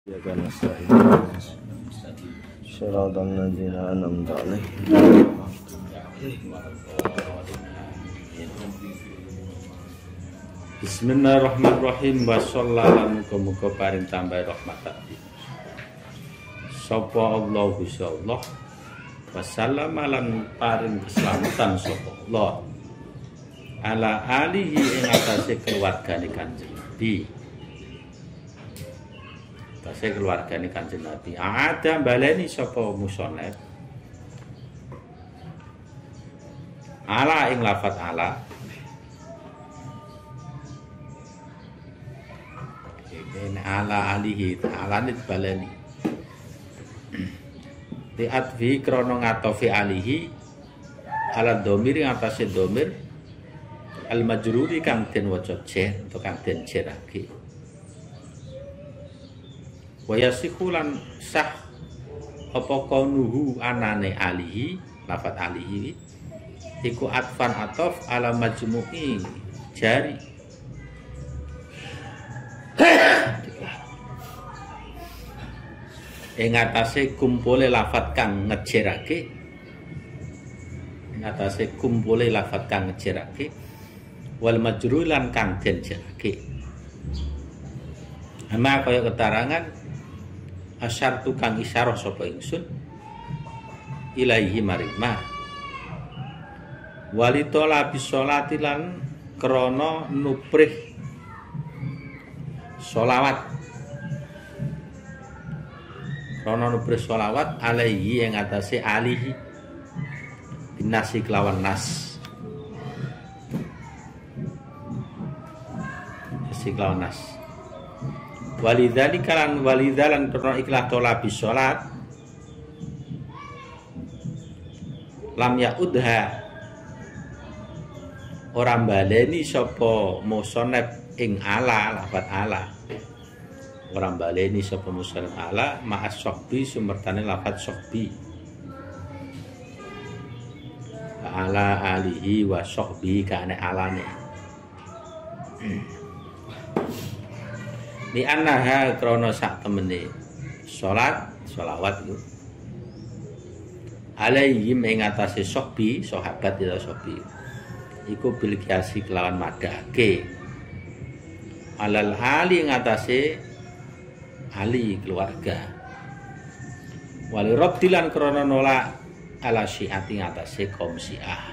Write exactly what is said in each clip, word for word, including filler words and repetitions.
Ya kan nasta'in Shiratal ladzina an'amta 'alaihim. Bismillahirrahmanirrahim. Wa sallallahu muga-muga paring tambah rahmat ati. Sapa Allah Gusti Allah. Wa sallama lan paring keselamatan sapa Allah. Ala alihi ing atase keluargane Kanjeng Nabi. Tasih keluargane Kanjeng Nabi. Ada baleni sapa musonef. Ala ing lafat ala. Ini ala alihi, ala nit baleni. Di advi krono ngatofi alihi ala domir ing atase domir al majruri kang den waca jer atau kang den jerake. Wayasikulan sah apa kaunuhu anane alihi lafat alihi iku atfan atof ala majmu'i jari ing atase kumpule lafat kang ngejerake ing atase kumpule lafat kang ngejerake wal majrulan kang den jerake ama kaya keterangan asyar tukang isyarah sapa ingsun ilaihi maring ma walitola bisolati lan krana nuprih sholawat krana nuprih sholawat alaihi ing atase alihi binasi kelawan nas nasi kelawan nas walidzalika lan walidzalan karena ikhlas tolabi sholat lam yaudha orang baleni sapa musonef ing ala lafat ala orang baleni sapa musonef ala ma'as sokbi sumertane lafat sokbi ala alihi wa sokbi kane alane li annaha krono sak temene salat sholawat itu alaihim ing atase sohbi sahabat ya sohbi iku bil kiasi kelawan madake alal ali ing atase ali keluarga wali rabdilan krono nolak ala syiati ing atase kaum Syiah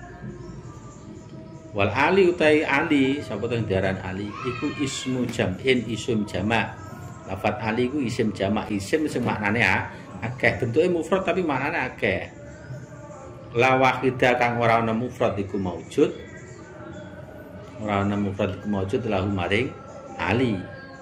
wal ali utai ali sapa teng diaran ali iku ismu jam'in ism jamak lafat ali iku isim jamak isim sing maknane akeh bentuke mufrad tapi maknane akeh la wahidah kang ora ana mufrad iku maujud ora ana mufrad iku maujud lahu maring ali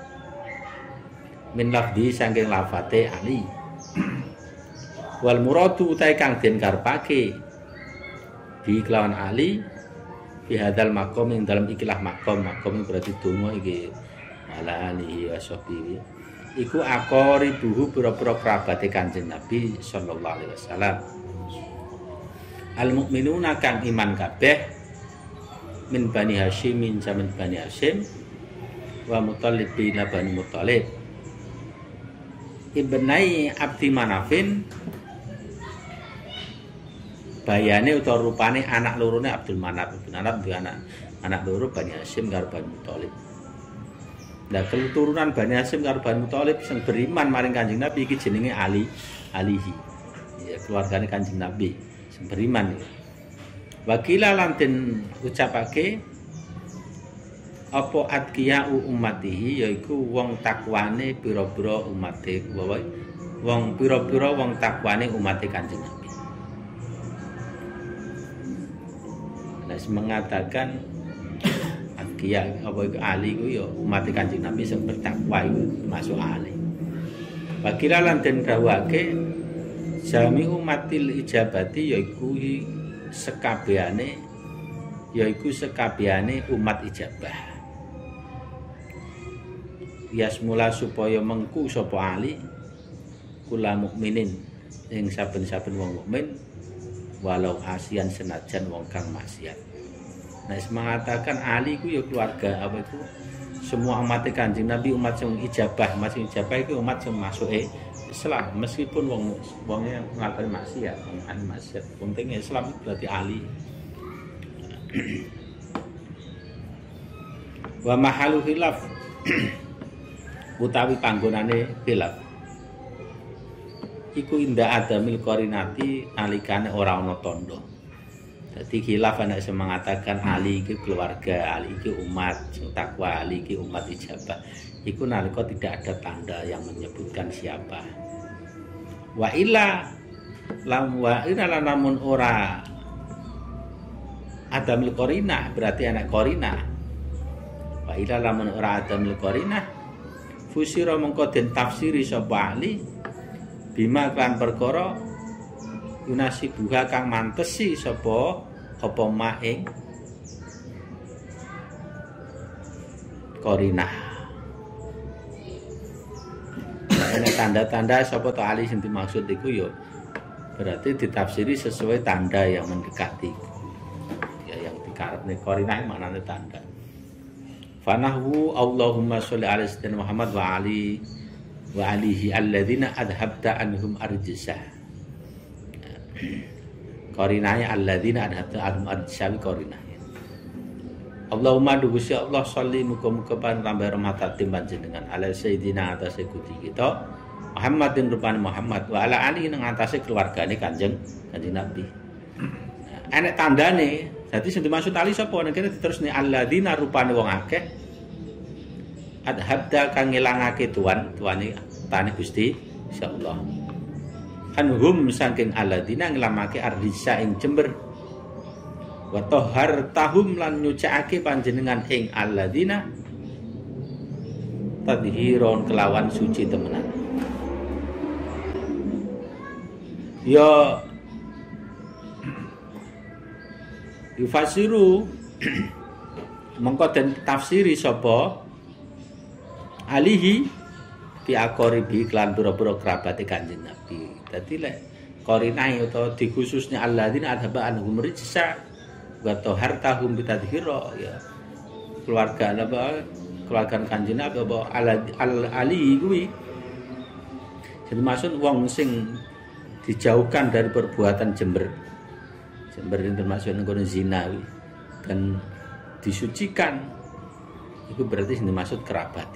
min lafdi saking lafate ali wal muradu utai kang den karepake bi kelawan ali fi hadzal maqam ing dalam ikilah maqam maqam berarti donga iki ala alihi washabihi iku aqaribuhu pira-pira kerabate Kanjeng Nabi sallallahu alaihi wasallam al mukminuna kang iman kabeh min Bani Hasyim min zaman Bani Hasyim wa Muthalib bin Bani Muthalib ibnai Abdi Manafin bayane utawa rupane anak lorone Abdul Manaf bin Manaf duwe anak anak loro Bani Hasyim karo Bani Muthalib. Lah keturunan Bani Hasyim karo Bani Muthalib sing beriman maring Kanjeng Nabi iki jenenge Ali alihi. Ya keluargane Kanjeng Nabi sing beriman iki. Wakila lan den ucapake apa atqiyau ummatihi yaiku wong takwane pira-pira umate wong pira-pira wong takwane umate Kanjeng Nabi. Mengatakan atqiya apa itu ali ku ya umat Kanjeng Nabi sing bertakwa iku masuk ali. Wakila lan den dawuhake jami umatil ijabati yaiku sekabehane yaiku sekabehane umat ijabah. Yasmula supaya mengku sapa ali kula mukminin ing saben-saben wong mukmin walau asian senajan wong kang maksiat. Nah, mengatakan Ali ku ya keluarga apa itu semua umat Kanjeng Nabi umat sing ijabah, umat sing ijabah itu umat sing masuke Islam meskipun wong wonge nglakoni maksiat, ahli maksiat. Penting Islam berarti ahli. Wa mahalu khilaf utawi panggonane khilaf iku inda adamil qarinati nalikane ora ana tandha. Dadi khilaf ana sing mengatakan ali iki keluarga, ali iki umat sing takwa, ali iki umat ijabah. Iku nalika tidak ada tanda yang menyebutkan siapa. Wa illa lam wa illa namun ora adamil qarinah berarti anak qarinah. Wa illa lamun ora adamil qarinah fusira mengko den tafsiri sapa ali bima kan perkara yunasibuha kang mantesi sapa apa maing qarinah. Nah, tanda-tanda sapa to ali sing dimaksud iku ya berarti ditafsiri sesuai tanda yang mendekati. Ya yang dikarepne qarinah maknane tanda. Fanahwu Allahumma sholli ala sayyidina Muhammad wa ali wa alihi alladzina adhabta anhum arjisah. Qarinahnya alladzina adhabta anhum arjisah qarinahnya. Allahumma dugusi Allah sholli muga-muga tambah rahmat panjenengan ala sayyidina atas gusti kita Muhammadin rupane Muhammad wa ala ali nang atase keluargane Kanjeng Kanjeng Nabi. Enek tandane, dadi sing dimaksud ali sapa nek kene diterusne alladzina rupane wong akeh adhabda kang ngilangake tuan, tuane tane Gusti insyaallah. Anhum saking alladzina ngilamake ardisa ing Jember. Wa tahhartahum lan nyucake panjenengan ing alladzina tadhiron kelawan suci temenan. Ya yufasiru mengko den tafsiri sapa alihi bi aqaribi klan pira-pira kerabate Kanjeng Nabi. Dadi lek qarinah utawa dikhususnya alladzina adhaba anhum rijsa wa tahartahum bi tadhira ya keluarga apa keluarga Kanjeng Nabi apa ali kuwi jadi maksud wong sing dijauhkan dari perbuatan jember. Jember itu termasuk ngono zina dan disucikan. Itu berarti sing dimaksud kerabat.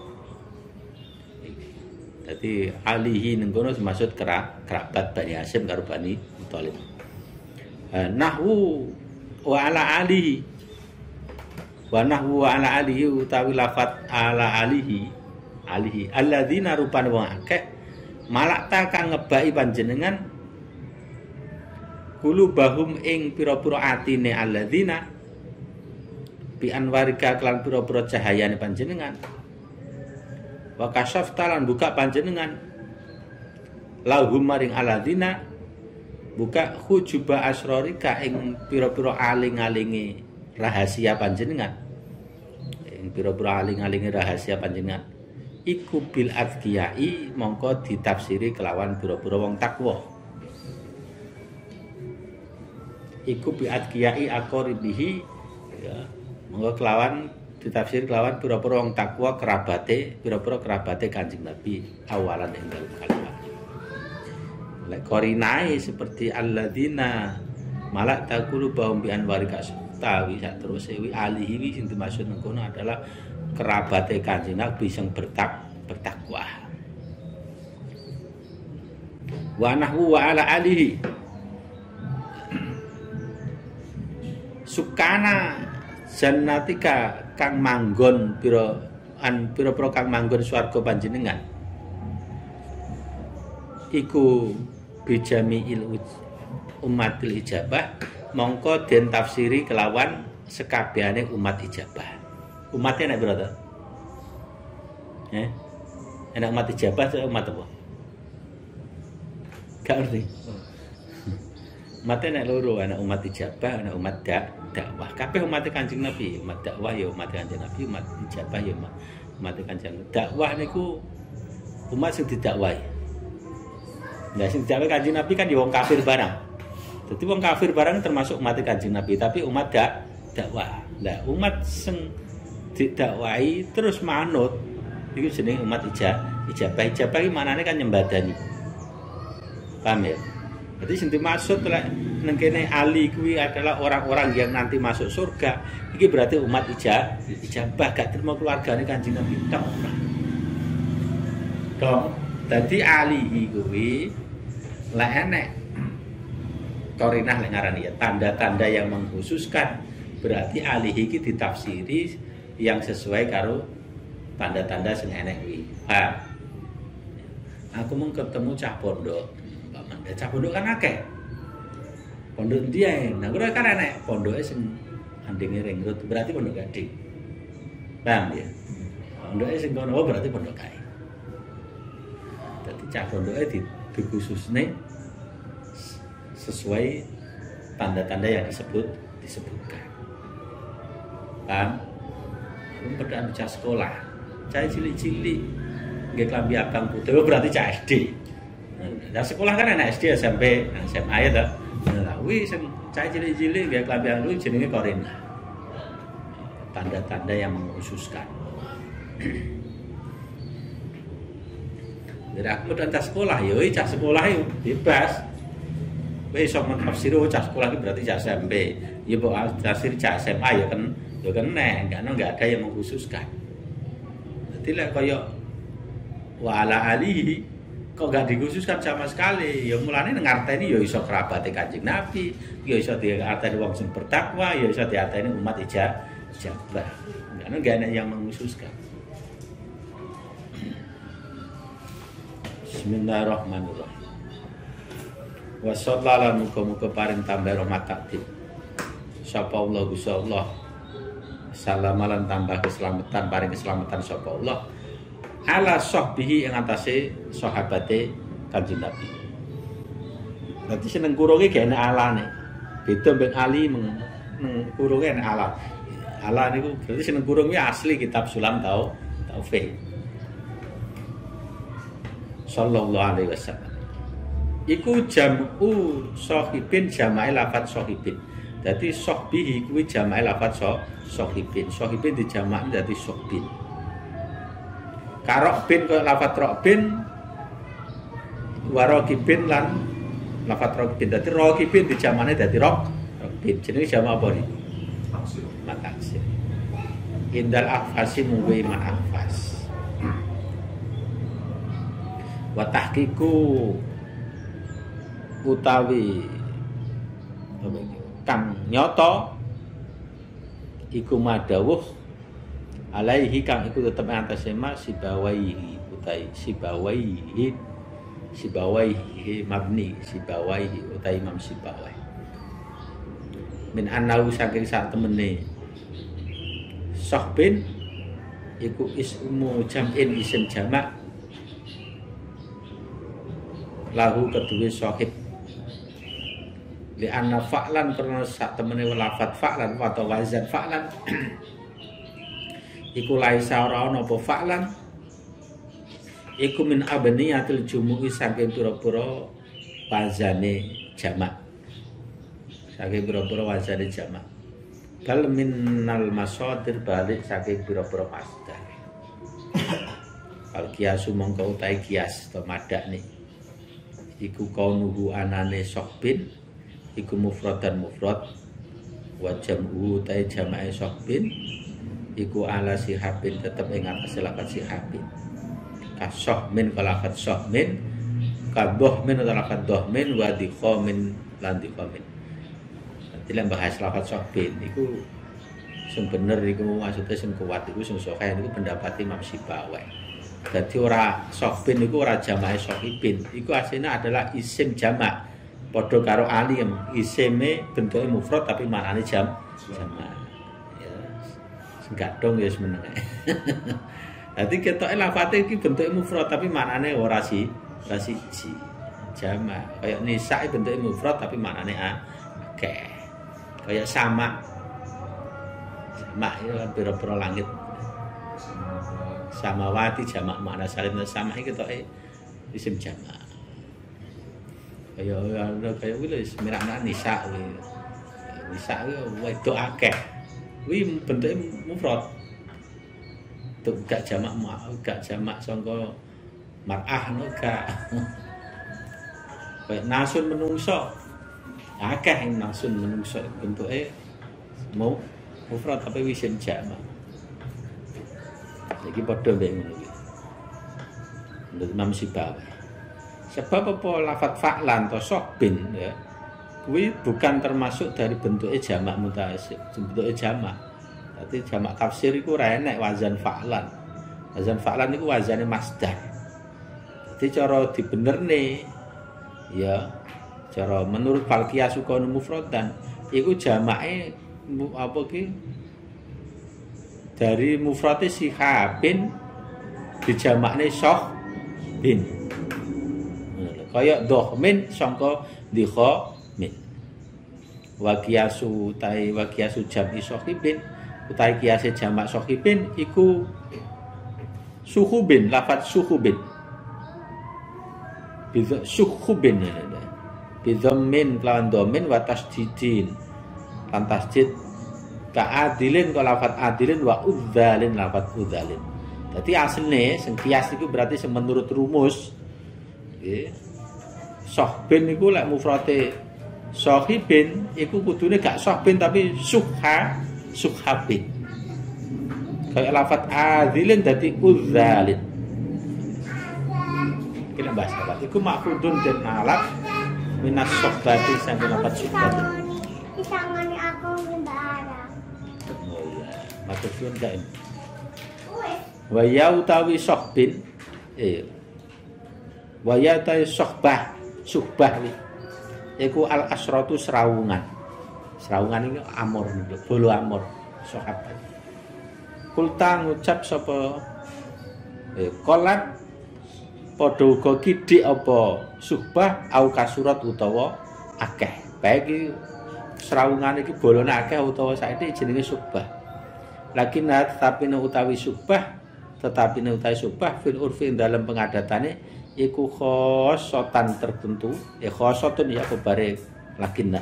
Jadi alihi nengkono dimaksud kerabat Bani Hasyim karo Bani Thalib. Nahwu wa ala alihi. Wa nahwu wa ala alihi utawi lafat ala alihi. Alihi alladzina rupane wong akeh malakta kang ngebaki panjenengan kulubahum ing pira-pira atine alladzina bi anwarika kelan pira-pira cahayane panjenengan wa kasyafta lan buka panjenengan lahum maring alladzina buka hujuba asrorika ing pira-pira aling-alinge rahasia panjenengan ing pira-pira aling-alinge rahasia panjenengan iku bil adqiyai mongko ditafsiri kelawan pira-pira wong takwa. Iku bi adqiyai aqaribihi ya mongko kelawan ditafsir kelawan pira-pira wong takwa kerabate pira-pira kerabate Kanjeng Nabi awalan ing dalem kalimat. Lek qarinae seperti alladzina malak taqulu bahum bi anwarika tawi sak terus ewi alihi wi sing dimaksud ngono adalah kerabate Kanjeng Nabi sing bertak bertakwa. Wa nahwu wa ala alihi sukana jannatika kang manggon pira an pira-pira kang manggon swarga panjenengan iku bijamiil umatil ijabah mongko den tafsiri kelawan sekabehane umat ijabah. Umatnya enak berapa? Eh? Enak umat ijabah atau umat apa? Gak ngerti. Umatnya enak loro, enak umat ijabah, enak umat dak dakwah. Kabeh umat Kanjeng Nabi, umat dakwah ya umat Kanjeng Nabi, umat ijabah ya umat umat Kanjeng. Dakwah niku umat sing didakwahi. Nah sing didakwahi Kanjeng Nabi kan ya wong kafir barang. Jadi wong kafir barang termasuk umat Kanjeng Nabi, tapi umat dak dakwah. Nah umat sing didakwai terus manut iku jenenge umat ijabah. Ijabah ijabah iki manane kan nyembadani. Paham ya? Jadi sing dimaksud lek nang kene ali kuwi adalah orang-orang yang nanti masuk surga. Iki berarti umat ijabah, ijabah gak terima keluargane Kanjeng Nabi tok. Dong, dadi ali kuwi lek enek korinah lek ngarani ya tanda-tanda yang mengkhususkan berarti ali iki ditafsiri yang sesuai karo tanda-tanda sing enek kuwi. Ha. Aku mau ketemu cah pondok. Ya, cah pondok kan akeh. Pondok dia, nah gue kan enek pondoknya sing andinge ringrut berarti pondok gading. Paham ya? Pondoknya sing kono berarti pondok kae. Dadi cah pondoknya di dikhususne sesuai tanda-tanda yang disebut disebutkan. Paham? Aku pedang cah sekolah, cah cilik-cilik, nggih klambi abang putih berarti cah S D. Nah, sekolah kan anak S D, S M P, S M A ya toh. Nah, kuwi sing cah cilik-cilik nggih klambi abang jenenge korinah. Tanda-tanda yang mengkhususkan. Jadi aku udah cah sekolah, yo cah sekolah yo bebas. Wis iso menafsir cah sekolah iki berarti cah S M P. Ya mbok tafsir cah S M A ya kan ya kan nek enggak ada yang mengkhususkan. Dadi lek kaya wa ala alihi kok gak dikhususkan sama sekali. Ya mulane ngarteni ya iso kerabate Kanjeng Nabi, ya iso diarteni wong sing bertakwa, ya iso diarteni umat ijabah. Karena gak ada yang mengkhususkan. Bismillahirrahmanirrahim. Wa sallallahu muga-muga paring tambah rahmat takdir. Sapa Allah Gusti Allah. Salam lan tambah keselamatan paring keselamatan sapa Allah. Ala sahbihi yang atase sahabate Kanjeng Nabi. Berarti seneng kurunge gak enak alane. Beda mbek Ali meng kurunge enak ala. Ala niku berarti seneng kurung kuwi asli kitab Sulam tau Taufik. Sallallahu alaihi wasallam. Iku jam'u sahibin jama'i lafaz sahibin. Dadi sahbihi kuwi jama'i lafaz sahibin. Sahibin dijamak dadi sahbin. Karok bin kaya lafaz rokbin warokibin lan lafaz rokbin. Dadi rokibin dijamane dadi rok rokbin. Jenenge jamak apa nih? Mataksir. Indal afasi munggu iman afas. Wa tahqiqu utawi kang nyoto iku madawuh alaihi kang iku tetep antase ma sibawaihi utai sibawaihi sibawaihi mabni sibawaihi utai Imam Sibawai min annahu saking sak temene sahbin iku ismu jam'in isim jamak lahu kedue sahib li anna fa'lan karena sak temene lafat fa'lan atau wazan fa'lan iku laisa ora ana apa fa'lan iku min abniyatil jumu'i saking pira-pira wazane jamak saking pira-pira wazane jamak bal minnal masadir balik saking pira-pira masdar al kiasu mongko utahe kias to madakne iku kaunuhu anane sahbin iku mufradan mufrad wa jam'u utahe jamake sahbin iku ala sihabin tetep ing atase lafaz sihabin kasahmin kalafat sahmin kadohmin utawa lafaz dohmin wa dikhamin lan dikhamin. Dadi lek bahas lafaz sahbin iku sing bener iku maksudnya sing kuat iku sing sahih niku pendapat Imam Sibawai. Dadi ora sahbin iku ora jamake sahibin, iku aslinya adalah isim jamak. Padha karo alim, isime bentuke mufrad tapi maknane jam jamak. Enggak dong ya semeneng. Dadi ketoke lafate iki bentuke mufrad tapi maknane ora si, ora siji. Jamak. Kayak nisa bentuke mufrad tapi maknane akeh. Kayak sama. Sama itu kan pira-pira langit. Samawati jamak makna salim sama iki ketoke isim jamak. Kayak kayak kuwi wis mirakna nisa kuwi. Nisa kuwi wedok akeh. Kuwi bentuke mufrad. bentuk gak jamak gak jamak sangka mar'ah no gak. Kayak nasun menungso. Akeh yang nasun menungso bentuke mau mufrad tapi wisin jamak. Iki padha mbek ngono iki. Menurut Imam Sibawi. Sebab apa lafadz fa'lan atau sohbin ya. Kuwi bukan termasuk dari bentuknya jamak mutasim, bentuknya jamak. Berarti jamak tafsir iku ora enek wazan fa'lan. Wazan fa'lan iku wazane masdar. Jadi cara dibenerne ya cara menurut Falqiyah Sukonu mufradan iku jamake apa ki dari mufrate sihabin dijamakne soh bin. Kaya dohmin sangka dikha min. Wa qiyasu tai wa qiyasu jam'i sohibin utai qiyase jamak sohibin iku suhubin lafaz suhubin. Bidza suhubin bidhammin lawan dhamin wa tasdidin. Lan tasdid ka'adilin ka lafaz adilin wa udzalin lafaz udzalin. Dadi asline sing qiyas iku berarti sing menurut rumus nggih. Sohbin iku lek mufrate sohibin iku kudune gak sohbin tapi suha suhabin. Kayak lafaz adilin dadi udzalin. Kita bahas apa? Iku makhudun dan alaf minas sohbati sampai lafaz suhbati. Disangani aku ngendara. Oh iya, maksudun gak ini. Wa ya utawi sohbin eh wa ya utawi sohbah suhbah iku al asratu serawungan. Serawungan ini amor niku, bolo amor sahabat. Kulta ngucap sapa eh kolat padha uga kidik apa suhbah au kasurat utawa akeh. Baik iki serawungan iki bolone akeh utawa saiki jenenge suhbah. Lakin tetapi utawi suhbah tetapi utawi suhbah fil urfi dalam pengadatane iku khosotan tertentu ya khosotun ya kebare lakinna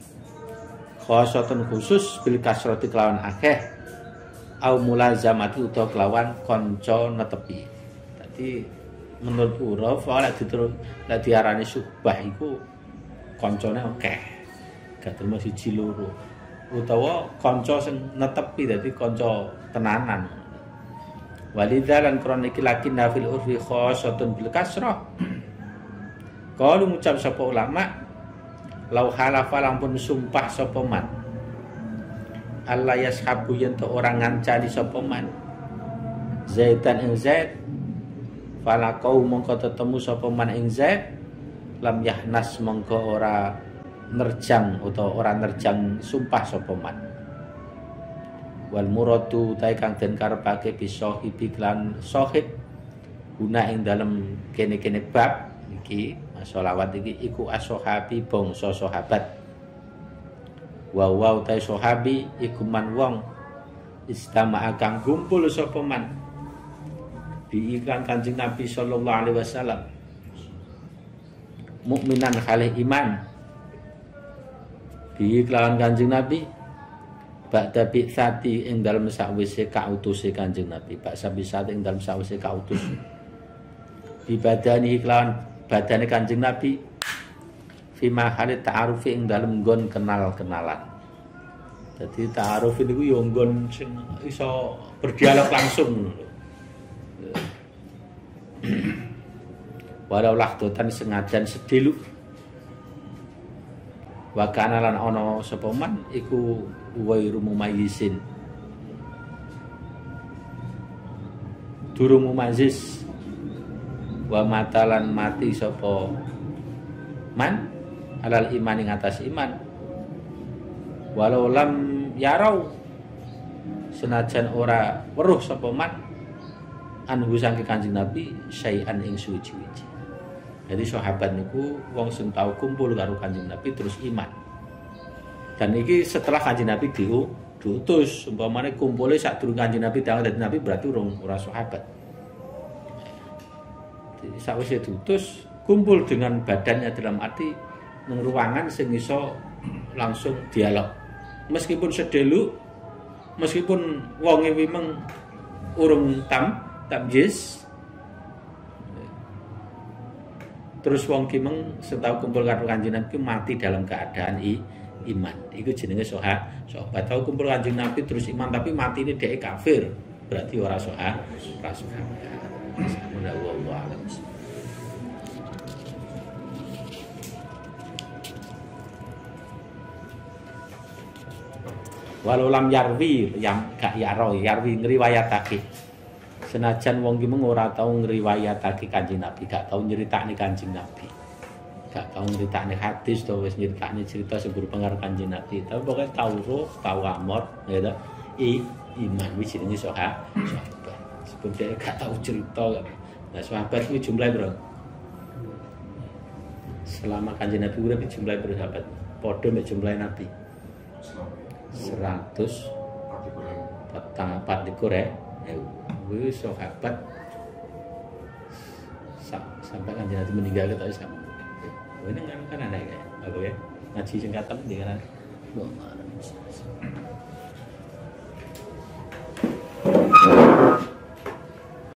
khosotun khusus bil kasrati kelawan akeh au mulazamati utawa kelawan kanca netepi. Dadi menurut uruf oleh diterus lek diarani subah iku kancane akeh gak terima siji loro utawa kanca sing netepi dadi kanca tenanan. Walidzalan krono iki lakinna fil urfi khosotun bil kasrah. Kalau ngucap sapa ulama lau halafa lampun sumpah sapa man Allah yashabu yen to orang ngancani sapa man Zaidan ing Zaid fala kau mongko tetemu sapa man ing Zaid lam yahnas mongko ora nerjang utawa ora nerjang sumpah sapa man. Wal muradu ta kang den karepake bisahibi lan sahib guna ing dalem kene-kene bab iki sholawat iki iku as-sahabi bangsa sahabat. Wa wa ta sahabi iku man wong istama'a kang kumpul sapa man bi iklan Kanjeng Nabi sallallahu alaihi wasallam mukminan khalih iman bi iklan Kanjeng Nabi ba'da bi'tsati ing dalem sakwise kautuse Kanjeng Nabi baksa bisate ing dalem sakwise kautus bi badani kelawan badane Kanjeng Nabi fi mahali ta'arufi ing dalem nggon kenal-kenalan. Dadi ta'aruf niku ya nggon sing iso berdialog langsung ngono lho. Walau lahdotan sengajan sedelu wa kana lan ana sapa man iku wairu mumayyisin durung mumayyiz wa matalan mati sapa man alal iman ing atas iman walau lam yarau senajan ora weruh sapa man anhu saking Kanjeng Nabi syai'an ing suci-suci. Jadi sahabat niku wong sing tau kumpul karo Kanjeng Nabi terus iman. Dan iki setelah Kanjeng Nabi diu diutus, umpamane kumpule sadurunge Kanjeng Nabi dadi Nabi berarti urung ora sahabat. Jadi sakwise diutus kumpul dengan badannya dalam arti nang ruangan sing iso langsung dialog. Meskipun sedelu, meskipun wonge wimeng urung tam tamjiz. Terus wong ki meng setau kumpul karo Kanjeng Nabi mati dalam keadaan i, iman. Iku jenenge soha, sahabat. Tau kumpul Kanjeng Nabi terus iman tapi mati ini dhek kafir. Berarti ora soha, ora soha. Sampun wallahu a'lam. Walau lam yarwi yang gak yaro yarwi ngriwayatake. Senajan wong ki mung ora tau ngriwayatake Kanjeng Nabi, gak tau nyeritakne Kanjeng Nabi. Gak tau nyeritakne hadis to wis nyeritakne cerita sing berupa karo Kanjeng Nabi. Tapi pokoke tau roh, tau amor, ya ta. I iman wis jenenge soha, sahabat. Sebab gak tau cerita. Nah, sahabat kuwi jumlahe piro? Selama Kanjeng Nabi urip jumlahe piro sahabat? Padha mek jumlahe Nabi. seratus petang empat likur ya. Wis sahabat sampai Kanjeng Nabi meninggal kita sama. Ini kan kan ada ya, aku ya ngaji singkatan dengan